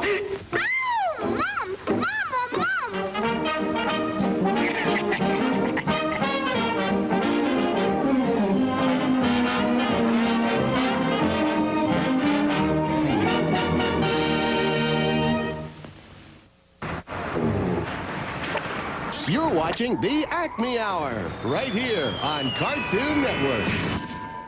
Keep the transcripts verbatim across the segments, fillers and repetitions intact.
Mom! Mom! Mom! You're watching the Acme Hour, right here on Cartoon Network.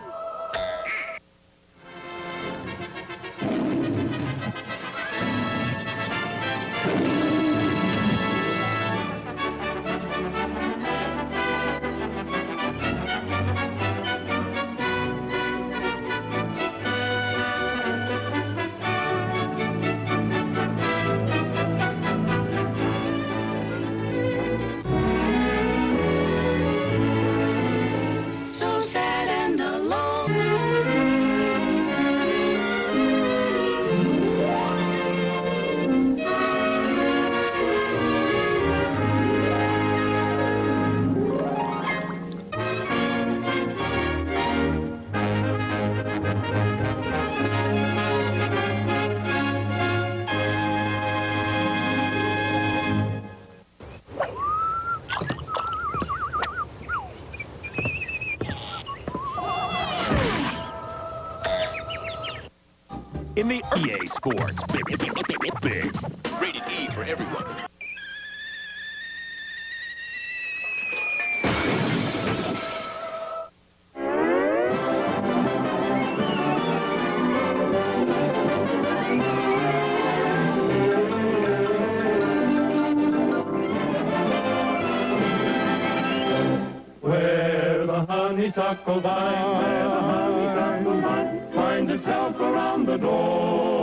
In the E A Sports Big, big, big, big. Rated E for everyone. Where the honeysuckle vine, where the honeysuckle vine finds itself around the door.